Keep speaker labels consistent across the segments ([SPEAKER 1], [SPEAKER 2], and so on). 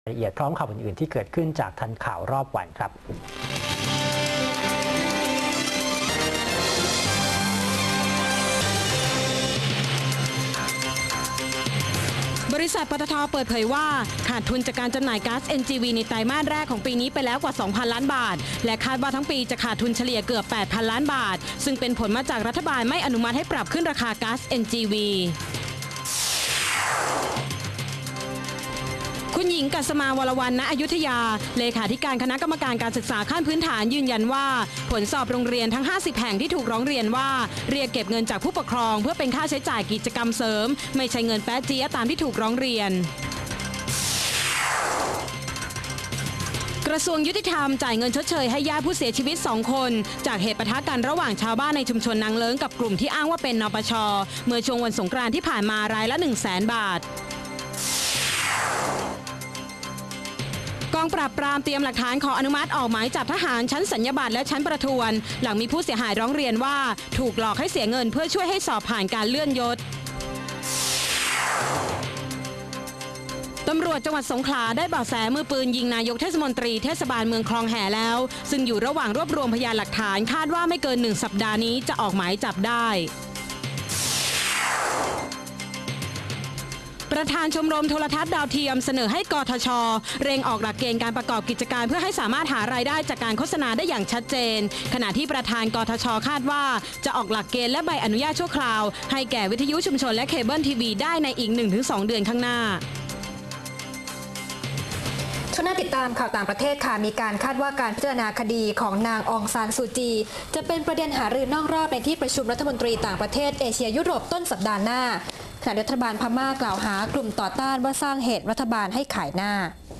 [SPEAKER 1] รายละเอียดพร้อมข่าวอื่นๆที่เกิดขึ้นจากทันข่าวรอบวันครับ
[SPEAKER 2] บริษัทปตท.เปิดเผยว่าขาดทุนจากการจำหน่ายก๊าซ NGV ในไตรมาสแรกของปีนี้ไปแล้วกว่า 2,000 ล้านบาทและคาดว่าทั้งปีจะขาดทุนเฉลี่ยเกือบ 8,000 ล้านบาทซึ่งเป็นผลมาจากรัฐบาลไม่อนุมัติให้ปรับขึ้นราคาก๊าซ NGVคุณหญิงกัสมาวรวรรณ ณ อยุธยาเลขาธิการคณะกรรมการการศึกษาขั้นพื้นฐานยืนยันว่าผลสอบโรงเรียนทั้ง 50 แห่งที่ถูกร้องเรียนว่าเรียกเก็บเงินจากผู้ปกครองเพื่อเป็นค่าใช้จ่ายกิจกรรมเสริมไม่ใช่เงินแป๊ะเจี๊ยะตามที่ถูกร้องเรียนกระทรวงยุติธรรมจ่ายเงินชดเชยให้ญาติผู้เสียชีวิต 2 คนจากเหตุปะทะกันระหว่างชาวบ้านในชุมชนนางเลิ้งกับกลุ่มที่อ้างว่าเป็นนปช.เมื่อช่วงวันสงกรานต์ที่ผ่านมารายละ 100,000 บาทกองปราบปรามเตรียมหลักฐานขออนุมัติออกหมายจับทหารชั้นสัญญาบัตรและชั้นประทวนหลังมีผู้เสียหายร้องเรียนว่าถูกหลอกให้เสียเงินเพื่อช่วยให้สอบผ่านการเลื่อนยศตำรวจจังหวัดสงขลาได้เบาะแสมือปืนยิงนายกเทศมนตรีเทศบาลเมืองคลองแห่แล้วซึ่งอยู่ระหว่างรวบรวมพยานหลักฐานคาดว่าไม่เกิน1 สัปดาห์นี้จะออกหมายจับได้ประธานชมรมโทรทัศน์ดาวเทียมเสนอให้กทช.เร่งออกหลักเกณฑ์การประกอบกิจการเพื่อให้สามารถหารายได้จากการโฆษณาได้อย่างชัดเจนขณะที่ประธานกทช.คาดว่าจะออกหลักเกณฑ์และใบอนุญาตชั่วคราวให้แก่วิทยุชุมชนและเคเบิลทีวีได้ในอีก 1-2 เดือนข้างหน้า
[SPEAKER 3] ช่วงหน้าติดตามข่าวต่างประเทศค่ะมีการคาดว่าการพิจารณาคดีของนางองซานซูจีจะเป็นประเด็นหารือนอกรอบในที่ประชุมรัฐมนตรีต่างประเทศเอเชียยุโรปต้นสัปดาห์หน้าขณะรัฐบาลพม่ากล่าวหากลุ่มต่อต้านว่าสร้างเหตุรัฐบาลให้ขายหน้า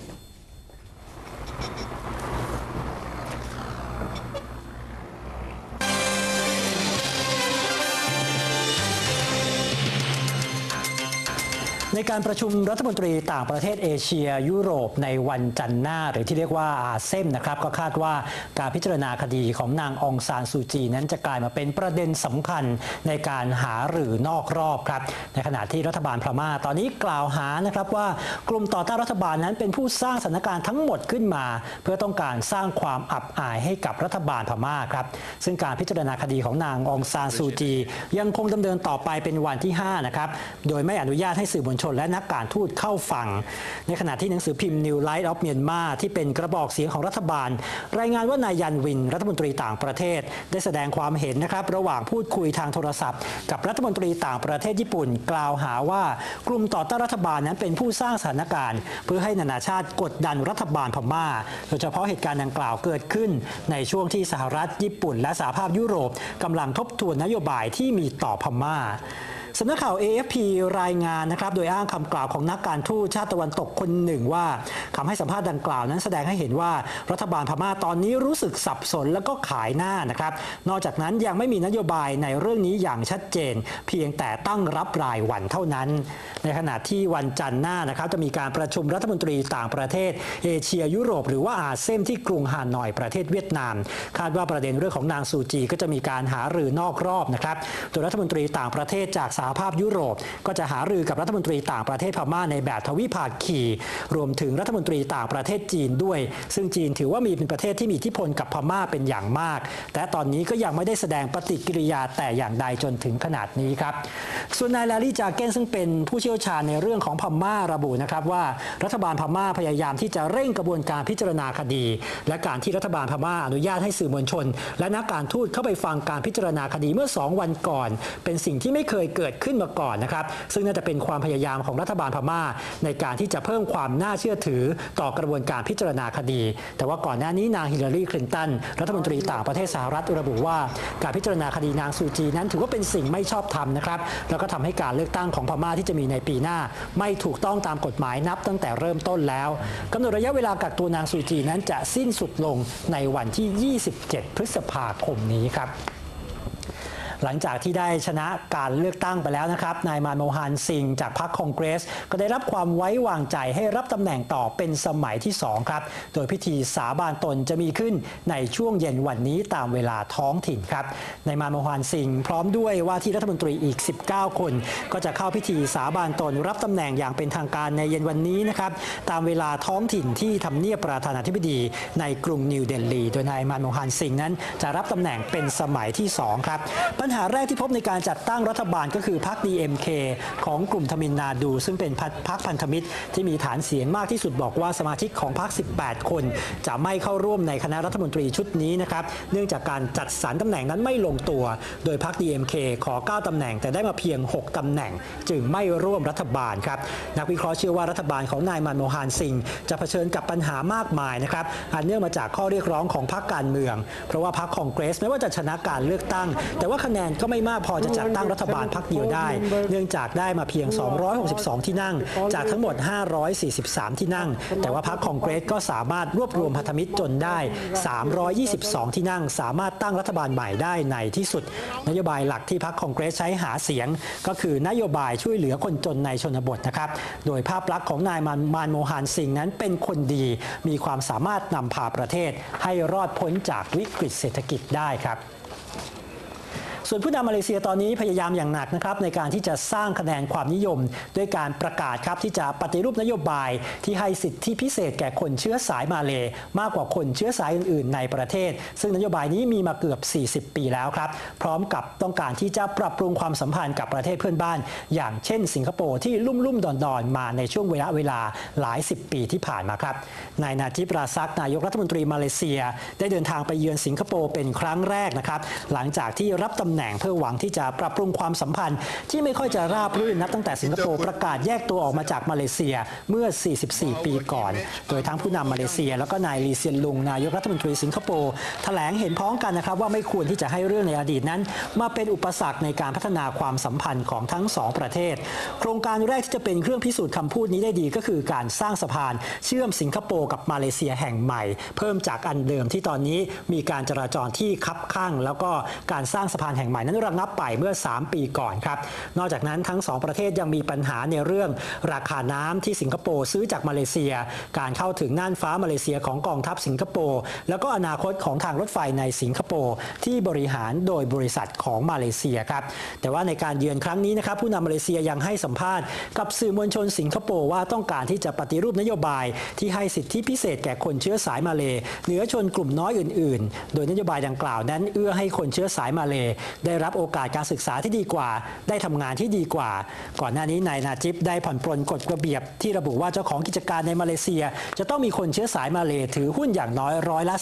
[SPEAKER 1] ในการประชุมรัฐมนตรีต่างประเทศเอเชียยุโรปในวันจันทร์หน้าหรือที่เรียกว่าอาเซมนะครับก็คาดว่าการพิจารณาคดีของนางองซานซูจีนั้นจะกลายมาเป็นประเด็นสำคัญในการหารือนอกรอบครับในขณะที่รัฐบาลพม่าตอนนี้กล่าวหานะครับว่ากลุ่มต่อต้านรัฐบาลนั้นเป็นผู้สร้างสถานการณ์ทั้งหมดขึ้นมาเพื่อต้องการสร้างความอับอายให้กับรัฐบาลพม่าครับซึ่งการพิจารณาคดีของนางองซานซูจียังคงดำเนินต่อไปเป็นวันที่5นะครับโดยไม่อนุญาตให้สื่อมวลชนและนักการทูตเข้าฟังในขณะที่หนังสือพิมพ์ New Light of Myanmar ที่เป็นกระบอกเสียงของรัฐบาลรายงานว่านายยันวินรัฐมนตรีต่างประเทศได้แสดงความเห็นนะครับระหว่างพูดคุยทางโทรศัพท์กับรัฐมนตรีต่างประเทศญี่ปุ่นกล่าวหาว่ากลุ่มต่อต้านรัฐบาลนั้นเป็นผู้สร้างสถานการณ์เพื่อให้นานาชาติกดดันรัฐบาลพม่าโดยเฉพาะเหตุการณ์ดังกล่าวเกิดขึ้นในช่วงที่สหรัฐญี่ปุ่นและสหภาพยุโรปกำลังทบทวนนโยบายที่มีต่อพม่าสำนักข่าว AFP รายงานนะครับโดยอ้างคำกล่าวของนักการทูตชาติตะวันตกคนหนึ่งว่าคำให้สัมภาษณ์ดังกล่าวนั้นแสดงให้เห็นว่ารัฐบาลพม่าตอนนี้รู้สึกสับสนและก็ขายหน้านะครับนอกจากนั้นยังไม่มีนโยบายในเรื่องนี้อย่างชัดเจนเพียงแต่ตั้งรับรายวันเท่านั้นในขณะที่วันจันทร์หน้านะครับจะมีการประชุมรัฐมนตรีต่างประเทศเอเชียยุโรปหรือว่าอาเซียนที่กรุงฮานอยประเทศเวียดนามคาดว่าประเด็นเรื่องของนางซูจีก็จะมีการหารือนอกรอบนะครับโดยรัฐมนตรีต่างประเทศจากสหภาพยุโรปก็จะหารือกับรัฐมนตรีต่างประเทศพม่าในแบบทวิภาคีรวมถึงรัฐมนตรีต่างประเทศจีนด้วยซึ่งจีนถือว่าเป็นประเทศที่มีอิทธิพลกับพม่าเป็นอย่างมากแต่ตอนนี้ก็ยังไม่ได้แสดงปฏิกิริยาแต่อย่างใดจนถึงขนาดนี้ครับส่วนนายแลลี่จาเกนซึ่งเป็นผู้เชี่ยวชาญในเรื่องของพม่าระบุนะครับว่ารัฐบาลพม่าพยายามที่จะเร่งกระบวนการพิจารณาคดีและการที่รัฐบาลพม่าอนุญาตให้สื่อมวลชนและนักการทูตเข้าไปฟังการพิจารณาคดีเมื่อ2 วันก่อนเป็นสิ่งที่ไม่เคยเกิดขึ้นมาก่อนนะครับซึ่งน่าจะเป็นความพยายามของรัฐบาลพม่าในการที่จะเพิ่มความน่าเชื่อถือต่อกระบวนการพิจารณาคดีแต่ว่าก่อนหน้านี้นางฮิลลารีคลินตันรัฐมนตรีต่างประเทศสหรัฐระบุว่าการพิจารณาคดีนางซูจีนั้นถือว่าเป็นสิ่งไม่ชอบธรรมนะครับแล้วก็ทำให้การเลือกตั้งของพม่าที่จะมีในปีหน้าไม่ถูกต้องตามกฎหมายนับตั้งแต่เริ่มต้นแล้วกำหนดระยะเวลากักตัวนางซูจีนั้นจะสิ้นสุดลงในวันที่ 27 พฤษภาคมนี้ครับหลังจากที่ได้ชนะการเลือกตั้งไปแล้วนะครับนายมานโมฮันซิงจากพรรคคองเกรสก็ได้รับความไว้วางใจให้รับตำแหน่งต่อเป็นสมัยที่2ครับโดยพิธีสาบานตนจะมีขึ้นในช่วงเย็นวันนี้ตามเวลาท้องถิ่นครับนายมานโมฮันซิงพร้อมด้วยว่าที่รัฐมนตรีอีก19คนก็จะเข้าพิธีสาบานตนรับตำแหน่งอย่างเป็นทางการในเย็นวันนี้นะครับตามเวลาท้องถิ่นที่ทำเนียบประธานาธิบดีในกรุงนิวเดลีโดยนายมานโมฮันซิงนั้นจะรับตำแหน่งเป็นสมัยที่2ครับปัญหาแรกที่พบในการจัดตั้งรัฐบาลก็คือพรรค DMK ของกลุ่มทมิลนาดูซึ่งเป็นพรรคพันธมิตรที่มีฐานเสียงมากที่สุดบอกว่าสมาชิกของพรรค18คนจะไม่เข้าร่วมในคณะรัฐมนตรีชุดนี้นะครับเนื่องจากการจัดสรรตำแหน่งนั้นไม่ลงตัวโดยพรรค DMK ขอ9ตำแหน่งแต่ได้มาเพียง6ตำแหน่งจึงไม่ร่วมรัฐบาลครับนักวิเคราะห์เชื่อว่ารัฐบาลของนายมานโมฮันซิงจะเผชิญกับปัญหามากมายนะครับอันเนื่องมาจากข้อเรียกร้องของพรรคการเมืองเพราะว่าพรรคคองเกรสไม่ว่าจะชนะการเลือกตั้งแต่ว่าคะแนนก็ไม่มากพอจะจัดตั้งรัฐบาลพรรคเดียวได้เนื่องจากได้มาเพียง262ที่นั่งจากทั้งหมด543ที่นั่งแต่ว่าพรรคคองเกรสก็สามารถรวบรวมพันธมิตรจนได้322ที่นั่งสามารถตั้งรัฐบาลใหม่ได้ในที่สุดนโยบายหลักที่พรรคคองเกรสใช้หาเสียงก็คือนโยบายช่วยเหลือคนจนในชนบทนะครับโดยภาพลักษณ์ของนายมานโมฮันซิงนั้นเป็นคนดีมีความสามารถนำพาประเทศให้รอดพ้นจากวิกฤตเศรษฐกิจได้ครับส่วนผู้นำมาเลเซียตอนนี้พยายามอย่างหนักนะครับในการที่จะสร้างคะแนนความนิยมด้วยการประกาศครับที่จะปฏิรูปนโยบายที่ให้สิทธิพิเศษแก่คนเชื้อสายมาเลย์มากกว่าคนเชื้อสายอื่นๆในประเทศซึ่งนโยบายนี้มีมาเกือบ40ปีแล้วครับพร้อมกับต้องการที่จะปรับปรุงความสัมพันธ์กับประเทศเพื่อนบ้านอย่างเช่นสิงคโปร์ที่ลุ่มๆดอนๆมาในช่วงเวลาหลาย10ปีที่ผ่านมาครับนายนาจิบ ราซักนายกรัฐมนตรีมาเลเซียได้เดินทางไปเยือนสิงคโปร์เป็นครั้งแรกนะครับหลังจากที่รับตำแหน่งเพื่อหวังที่จะปรับปรุงความสัมพันธ์ที่ไม่ค่อยจะราบรื่นนับตั้งแต่สิงคโปร์ประกาศแยกตัวออกมาจากมาเลเซียเมื่อ44ปีก่อนโดยทั้งผู้นำมาเลเซียแล้วก็นายลีเซียนลุงนายกรัฐมนตรีสิงคโปร์แถลงเห็นพ้องกันนะครับว่าไม่ควรที่จะให้เรื่องในอดีตนั้นมาเป็นอุปสรรคในการพัฒนาความสัมพันธ์ของทั้ง2ประเทศโครงการแรกที่จะเป็นเครื่องพิสูจน์คำพูดนี้ได้ดีก็คือการสร้างสะพานเชื่อมสิงคโปร์กับมาเลเซียแห่งใหม่เพิ่มจากอันเดิมที่ตอนนี้มีการจราจรที่คับข้างแล้วก็การสร้างสะพานแห่งใหม่นั้นระงับไปเมื่อ3ปีก่อนครับนอกจากนั้นทั้ง2ประเทศยังมีปัญหาในเรื่องราคาน้ำที่สิงคโปร์ซื้อจากมาเลเซียการเข้าถึงน่านฟ้ามาเลเซียของกองทัพสิงคโปร์แล้วก็อนาคตของทางรถไฟในสิงคโปร์ที่บริหารโดยบริษัทของมาเลเซียครับแต่ว่าในการเยือนครั้งนี้นะครับผู้นำมาเลเซียยังให้สัมภาษณ์กับสื่อมวลชนสิงคโปร์ว่าต้องการที่จะปฏิรูปนโยบายที่ให้สิทธิพิเศษแก่คนเชื้อสายมาเลเหนือชนกลุ่มน้อยอื่นๆโดยนโยบายดังกล่าวนั้นเอื้อให้คนเชื้อสายมาเลได้รับโอกาสการศึกษาที่ดีกว่าได้ทำงานที่ดีกว่าก่อนหน้านี้นายนาจิบได้ผ่อนปรนกฎระเบียบที่ระบุว่าเจ้าของกิจการในมาเลเซียจะต้องมีคนเชื้อสายมาเลถือหุ้นอย่างน้อย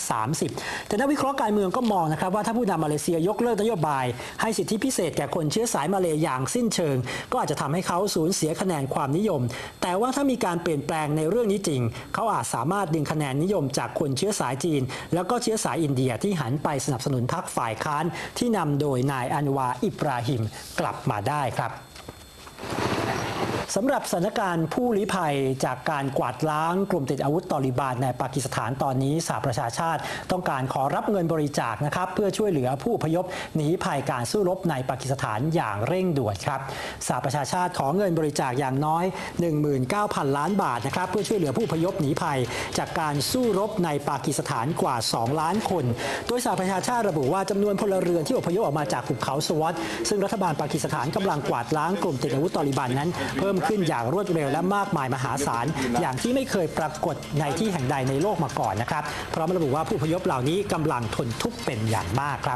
[SPEAKER 1] 30%แต่นักวิเคราะห์การเมืองก็มองนะครับว่าถ้าผู้นำมาเลเซียยกเลิกนโยบายให้สิทธิพิเศษแก่คนเชื้อสายมาเลอย่างสิ้นเชิงก็อาจจะทำให้เขาสูญเสียคะแนนความนิยมแต่ว่าถ้ามีการเปลี่ยนแปลงในเรื่องนี้จริงเขาอาจสามารถดึงคะแนนนิยมจากคนเชื้อสายจีนแล้วก็เชื้อสายอินเดียที่หันไปสนับสนุนพรรคฝ่ายค้านที่นำโดยนายอันวาอิบราฮิมกลับมาได้ครับสำหรับสถานการณ์ผู้ลี้ภัยจากการกวาดล้างกลุ่มติดอาวุธตอลิบานในปากีสถานตอนนี้สหประชาชาติต้องการขอรับเงินบริจาคนะครับเพื่อช่วยเหลือผู้อพยพหนีภัยการสู้รบในปากีสถานอย่างเร่งด่วนครับสหประชาชาติขอเงินบริจาคอย่างน้อย 19,000 ล้านบาทนะครับเพื่อช่วยเหลือผู้อพยพหนีภัยจากการสู้รบในปากีสถานกว่า2 ล้านคนโดยสหประชาชาติระบุว่าจำนวนพลเรือนที่อพยพออกมาจากหุบเขาสวอตซึ่งรัฐบาลปากีสถานกำลังกวาดล้างกลุ่มติดอาวุธตอลิบันนั้นเพิ่มขึ้นอย่างรวดเร็วและมากมายมหาศาลอย่างที่ไม่เคยปรากฏในที่แห่งใดในโลกมาก่อนนะครับพร้อมระบุว่าผู้อพยพเหล่านี้กำลังทนทุกข์เป็นอย่างมากครับ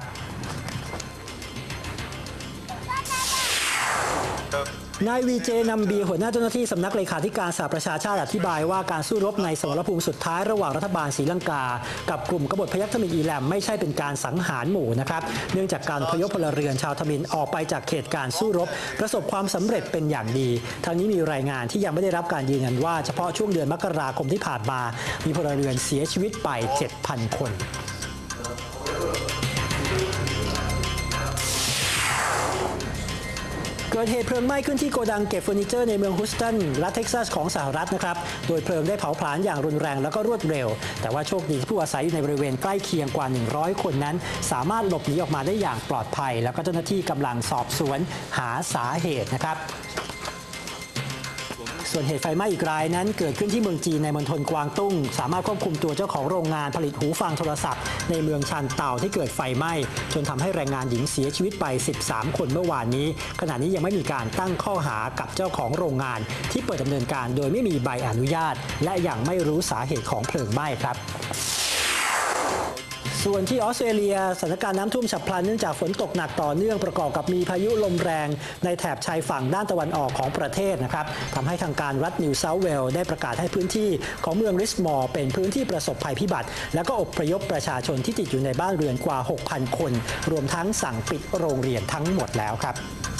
[SPEAKER 1] นายวีเจนัมบีหัวหน้าเจ้าหน้าที่สำนักเลขาธิการสหประชาชาติอธิบายว่าการสู้รบในสมรภูมิสุดท้ายระหว่างรัฐบาลศรีลังกากับกลุ่มกบฏพยัคฆ์ทมิฬอีแลมไม่ใช่เป็นการสังหารหมู่นะครับเนื่องจากการอพยพพลเรือนชาวทมิฬออกไปจากเขตการสู้รบประสบความสำเร็จเป็นอย่างดีทางนี้มีรายงานที่ยังไม่ได้รับการยืนยันว่าเฉพาะช่วงเดือนมกราคมที่ผ่านมามีพลเรือนเสียชีวิตไป 7,000 คนเกิดเหตุเพลิงไหม้ขึ้นที่โกดังเก็บเฟอร์นิเจอร์ในเมืองฮูสตันรัฐเท็กซัสของสหรัฐนะครับโดยเพลิงได้เผาผลาญอย่างรุนแรงแล้วก็รวดเร็วแต่ว่าโชคดีที่ผู้อาศัยอยู่ในบริเวณใกล้เคียงกว่า100คนนั้นสามารถหลบหนีออกมาได้อย่างปลอดภัยแล้วก็เจ้าหน้าที่กำลังสอบสวนหาสาเหตุนะครับส่วนเหตุไฟไหม้อีกรายนั้นเกิดขึ้นที่เมืองจีนในมณฑลกวางตุ้งสามารถควบคุมตัวเจ้าของโรงงานผลิตหูฟังโทรศัพท์ในเมืองชันเต่าที่เกิดไฟไหม้จนทำให้แรงงานหญิงเสียชีวิตไป13คนเมื่อวานนี้ขณะนี้ยังไม่มีการตั้งข้อหากับเจ้าของโรงงานที่เปิดดำเนินการโดยไม่มีใบอนุญาตและยังไม่รู้สาเหตุของเพลิงไหม้ครับส่วนที่ออสเตรเลียสถานการณ์น้ำท่วมฉับพลันเนื่องจากฝนตกหนักต่อเนื่องประกอบกับมีพายุลมแรงในแถบชายฝั่งด้านตะวันออกของประเทศนะครับทำให้ทางการรัฐนิวเซาท์เวลส์ได้ประกาศให้พื้นที่ของเมืองริสมอร์เป็นพื้นที่ประสบภัยพิบัติแล้วก็อพยพประชาชนที่ติดอยู่ในบ้านเรือนกว่า 6,000 คนรวมทั้งสั่งปิดโรงเรียนทั้งหมดแล้วครับ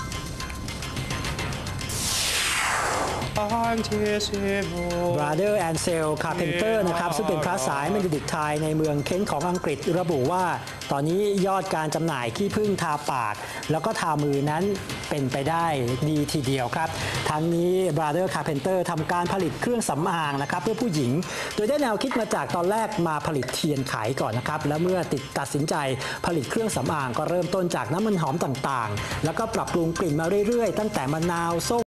[SPEAKER 1] Brother Ansel Carpenter นะครับซึ่งเป็นพระสายเมนดิกไทยในเมืองเคนต์ของอังกฤษระบุว่าตอนนี้ยอดการจำหน่ายขี้ผึ้งทาปากแล้วก็ทามือนั้นเป็นไปได้ดีทีเดียวครับทั้งนี้ Brother Carpenter ทำการผลิตเครื่องสำอางนะครับเพื่อผู้หญิงโดยได้แนวคิดมาจากตอนแรกมาผลิตเทียนขายก่อนนะครับแล้วเมื่อตัดสินใจผลิตเครื่องสำอางก็เริ่มต้นจากน้ำมันหอมต่างๆแล้วก็ปรับปรุงกลิ่นมาเรื่อยๆตั้งแต่มะนาวส้ม